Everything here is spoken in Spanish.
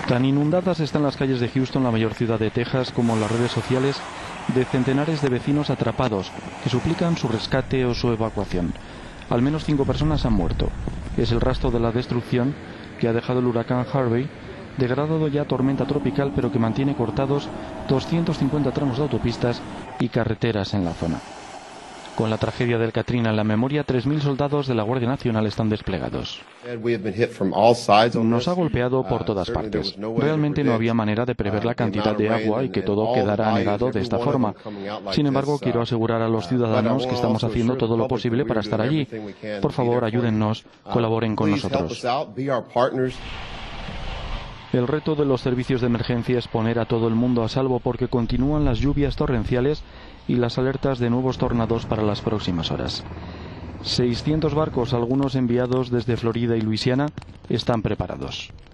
Tan inundadas están las calles de Houston, la mayor ciudad de Texas, como las redes sociales de centenares de vecinos atrapados que suplican su rescate o su evacuación. Al menos 5 personas han muerto. Es el rastro de la destrucción que ha dejado el huracán Harvey, degradado ya tormenta tropical, pero que mantiene cortados 250 tramos de autopistas y carreteras en la zona. Con la tragedia del Katrina en la memoria, 3.000 soldados de la Guardia Nacional están desplegados. Nos ha golpeado por todas partes. Realmente no había manera de prever la cantidad de agua y que todo quedara anegado de esta forma. Sin embargo, quiero asegurar a los ciudadanos que estamos haciendo todo lo posible para estar allí. Por favor, ayúdennos, colaboren con nosotros. El reto de los servicios de emergencia es poner a todo el mundo a salvo porque continúan las lluvias torrenciales y las alertas de nuevos tornados para las próximas horas. 600 barcos, algunos enviados desde Florida y Luisiana, están preparados.